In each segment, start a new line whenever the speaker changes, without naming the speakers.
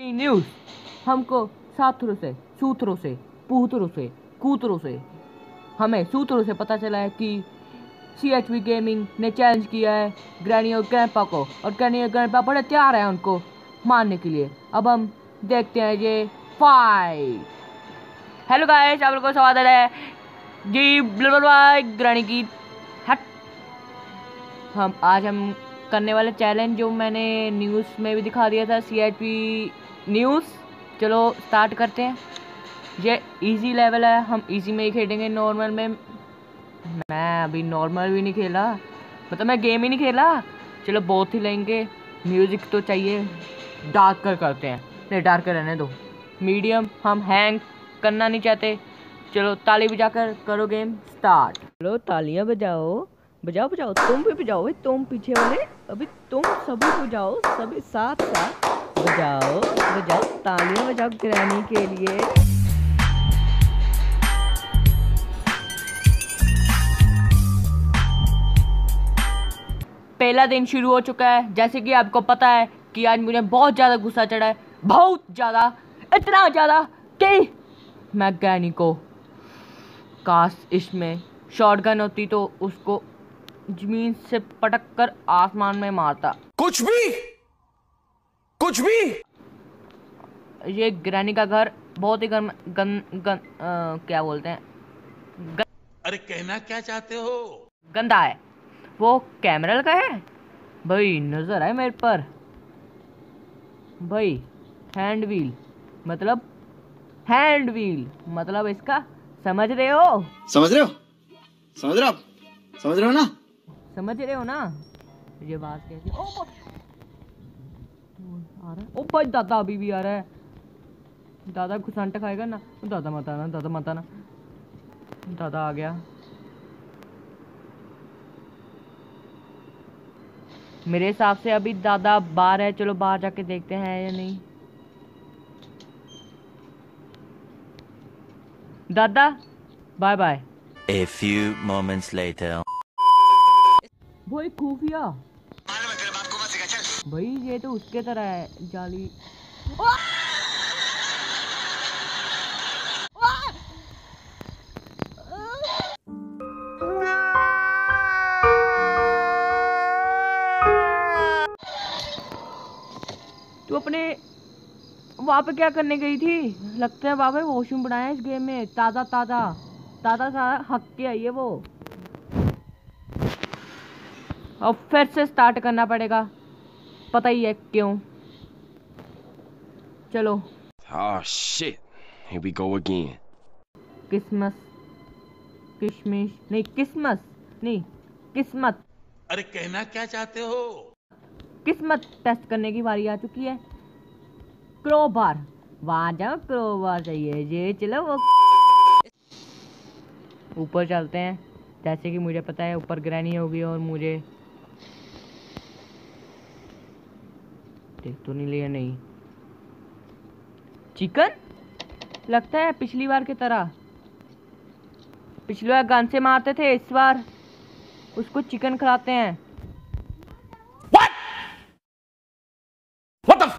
News हमको साथुरों से, सूत्रों से, पूतरों से, कूतरों से, हमें सूत्रों से पता चला है कि CHV गेमिंग ने चैलेंज किया है ग्रैनी और ग्रैंपा को, और ग्रैनी और ग्रैंपा बड़े तैयार हैं उनको मारने के लिए। अब हम देखते हैं ये फाइट। हेलो गाइस, आप लोगों को स्वागत है जी ग्रैनी की हट। हम करने वाले चैलेंज जो मैंने न्यूज़ में भी दिखा दिया था, CHV न्यूज़। चलो स्टार्ट करते हैं। ये इजी लेवल है, हम इजी में ही खेलेंगे। नॉर्मल में मैं अभी नॉर्मल भी नहीं खेला, मतलब मैं गेम ही नहीं खेला। चलो बहुत ही लेंगे, म्यूज़िक तो चाहिए। डार्कर करते हैं, नहीं डार्कर रहने दो, मीडियम। हम हैंग करना नहीं चाहते। चलो ताली बजाकर करो गेम स्टार्ट। चलो तालियां बजाओ बजाओ बजाओ, तुम भी बजाओ भाई, तुम पीछे वाले, अभी तुम सभी बजाओ, सभी साथ साथ बजाओ बजाओ, तालियां बजाओ ग्रैनी के लिए। पहला दिन शुरू हो चुका है। जैसे कि आपको पता है कि आज मुझे बहुत ज़्यादा गुस्सा चढ़ा है, बहुत ज़्यादा, इतना ज़्यादा कि मैं ग्रैनी को, काश इसमें शॉटगन होती तो उसको जमीन से पटक कर आसमान में मारता। कुछ भी। ये ग्रैनी का घर बहुत ही क्या बोलते हैं,
अरे कहना क्या चाहते हो?
गंदा है। वो कैमरा लगा है भाई, नजर है मेरे पर भाई। हैंड व्हील मतलब इसका समझ रहे हो ना ये बात कैसी। ओ आ रहा है, ओ भाई दादा अभी भी आ रहा है। दादा घुसंट खाएगा ना, दादा मत आना, दादा आ गया। मेरे हिसाब से अभी दादा बाहर है, चलो बाहर जाके देखते हैं या नहीं। दादा bye bye.
A few moments later.
वो एक खुफिया भाई, ये तो उसके तरह है जाली। तू अपने वहाँ पे क्या करने गई थी? लगता है वहाँ पे वॉशरूम बनाया है इस गेम में। ताजा हक के आई है वो। अब फिर से स्टार्ट करना पड़ेगा, पता ही है क्यों। चलो।
Oh shit. Here we go again.
किस्मत किस्मत।
अरे कहना क्या चाहते हो?
किस्मत टेस्ट करने की बारी आ चुकी है। क्रोबार, वहां जाओ, क्रोबार चाहिए ये। चलो वो ऊपर चलते हैं। जैसे कि मुझे पता है ऊपर ग्रैनी होगी, और मुझे देख तो नहीं लिया, नहीं चिकन लगता है पिछली बार की तरह। पिछली बार गन से मारते थे, इस बार उसको चिकन खिलाते हैं। What the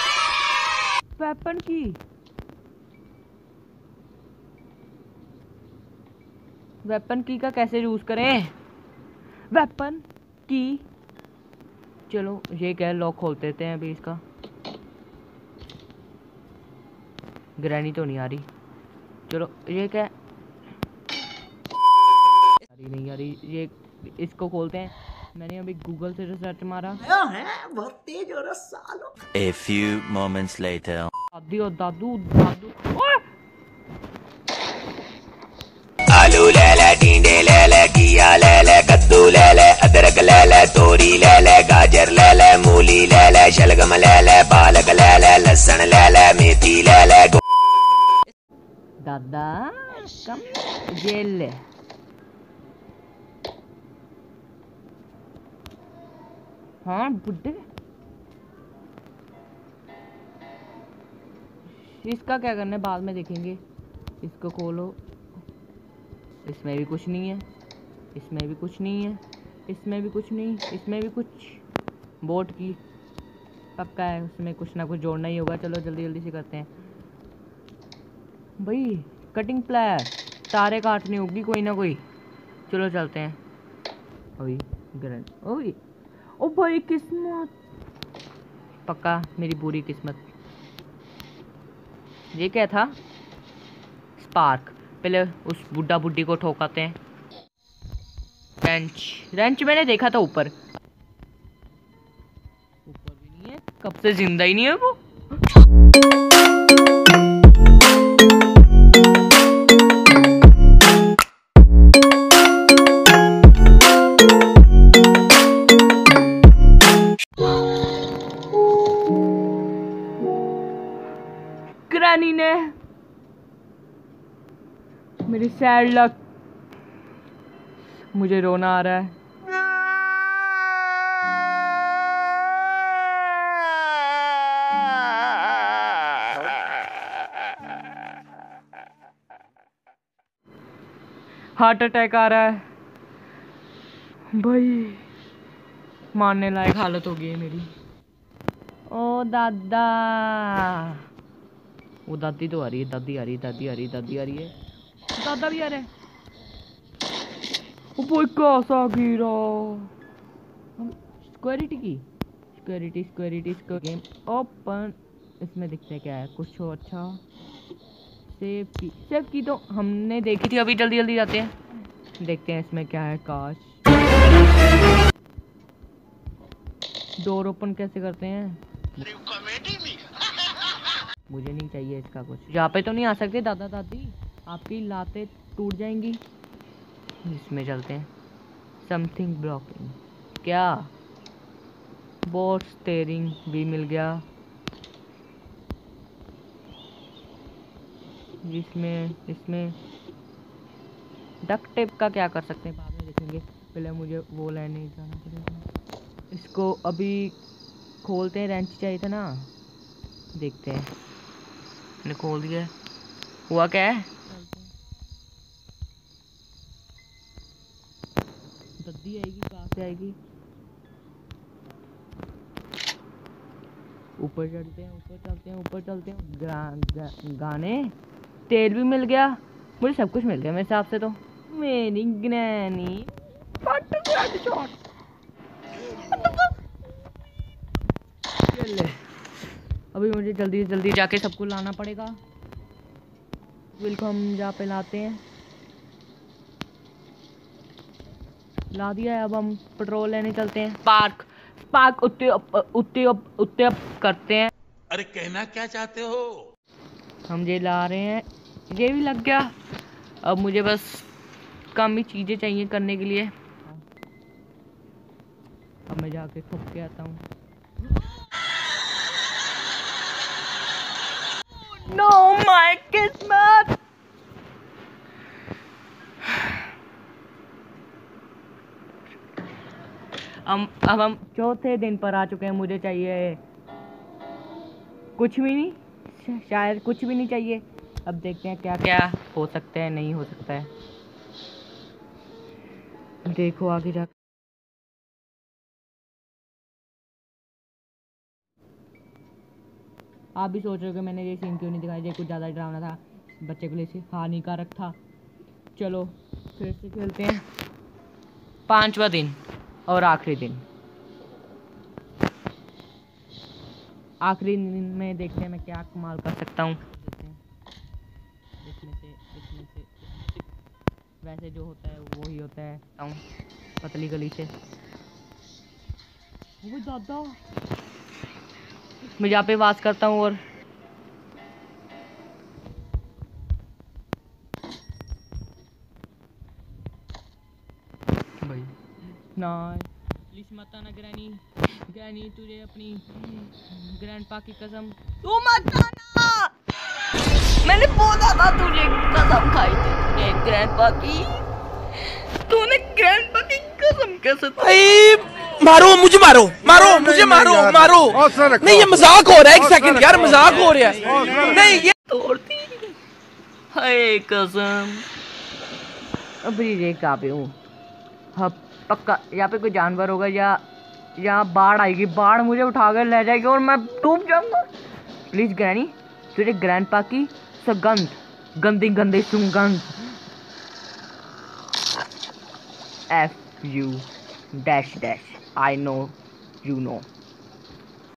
वेपन की का कैसे यूज करें? वेपन की, चलो ये क्या, लॉक खोल देते हैं अभी इसका। ग्रैनी तो नहीं आ रही, चलो ये क्या, नहीं आ रही ये, इसको खोलते हैं। मैंने अभी गूगल से रिसर्च मारा है, बहुत तेज हो रहा सालो।
A few moments later.
दादू
आलू ले ले, टिंडे ले ले, घिया ले ले, कद्दू ले ले, अदरक ले ले, तोरी ले ले, गाजर ले ले, मूली ले ले, शलगम ले ले, पालक ले ले, लहसुन ले ले, मेथी ले ले।
दादा कम जेल ले। हाँ बुड्ढे, इसका क्या करना है बाद में देखेंगे। इसको खोलो, इसमें भी कुछ नहीं है, इसमें भी कुछ नहीं है, इसमें भी कुछ नहीं, इसमें भी कुछ। बोट की पक्का है, उसमें कुछ ना कुछ जोड़ना ही होगा। चलो जल्दी जल्दी से करते हैं भाई। कटिंग प्लायर, तारे काटनी होगी कोई ना कोई। चलो चलते हैं। ओए ग्रैंड, ओए ओ भाई किस्मत, पक्का मेरी बुरी किस्मत। ये क्या था? स्पार्क। पहले उस बुड्ढा बुड्ढी को ठोकाते हैं। रेंच मैंने देखा था ऊपर भी नहीं है, कब से जिंदा ही नहीं है वो। ग्रैनी ने मेरी सैड लक, मुझे रोना आ रहा है। हार्ट अटैक आ रहा है भाई, मारने लायक हालत हो गई है मेरी। ओ दादा, वो दादी तो आ रही है, दादी आ रही है, दादी आ रही है, दादी आ रही है, दादा भी आ रहे हैं। ओ भाई कैसा गिरा। सिक्योरिटी की, सिक्योरिटी गेम ओपन। इसमें दिखते हैं क्या है, कुछ हो अच्छा। सेव की तो हमने देखी थी। अभी जल्दी जल्दी जाते हैं, देखते हैं इसमें क्या है। काश, डोर ओपन कैसे करते हैं? मुझे नहीं चाहिए इसका कुछ। यहाँ पे तो नहीं आ सकते दादा दादी, आपकी लातें टूट जाएंगी। इसमें चलते हैं। समथिंग ब्लॉकिंग, क्या? बोट स्टीयरिंग भी मिल गया। इसमें डक्ट टेप का क्या कर सकते हैं, बाद में देखेंगे। पहले मुझे वो लेने जाना पड़ेगा। इसको अभी खोलते हैं, रेंच चाहिए था ना, देखते हैं। मैंने खोल दिया, हुआ क्या है? दद्दी आएगी, कहाँ से आएगी? ऊपर चढ़ते हैं, ऊपर चलते हैं। गाने, तेल भी मिल गया, मुझे सब कुछ मिल गया मेरे हिसाब से तो। मेरी ग्रैनी अभी मुझे जल्दी जल्दी जाके सबको लाना पड़ेगा। वेलकम जहाँ पे लाते हैं, ला दिया है। अब हम पेट्रोल लेने चलते हैं। पार्क उत्ते अप करते हैं।
अरे कहना क्या चाहते हो?
हम ये ला रहे हैं, ये भी लग गया। अब मुझे बस कम ही चीजें चाहिए करने के लिए। अब मैं जाके ठोक के आता हूँ। नो माय किस्मत। अब हम चौथे दिन पर आ चुके हैं। मुझे चाहिए कुछ भी नहीं, शायद कुछ भी नहीं चाहिए। अब देखते हैं क्या क्या हो सकता है, नहीं हो सकता है। देखो आगे जा। आप भी सोच रहे हो कि मैंने ये सीन क्यों नहीं दिखाया, ये कुछ ज़्यादा डरावना था, बच्चे के लिए हानिकारक था। चलो फिर से खेलते हैं। 5वां दिन और आखिरी दिन। आखिरी दिन में देखते हैं मैं क्या कमाल कर सकता हूँ। इसमें से वैसे जो होता है वो ही होता है, पतली गली से। वो दादा, मैं यहाँ पे वास करता हूँ। और भाई ना मत आना ग्रैनी, तुझे अपनी ग्रैंडपा की कसम, तू मत आना। मैंने बोला था तुझे, कसम खाई थी तूने ग्रैंडपा की। तूने ग्रैंडपा की कसम कैसे?
मारो मुझे, मुझे मारो। नहीं ये मजाक हो रहा है, एक सेकंड यार, मजाक हो रहा है। नहीं ये
तोड़ती, हाय कसम। अभी ये कहाँ पे हूँ? हाँ पक्का यहाँ पे कोई जानवर होगा या यहाँ बाढ़ आएगी, बाढ़ मुझे उठा कर ले जाएगी और मैं डूब जाऊंगा। प्लीज ग्रैनी, तेरे ग्रैंडपा की सुगंध, गंदी गंदी सुगंध। F U dash dash I know you know।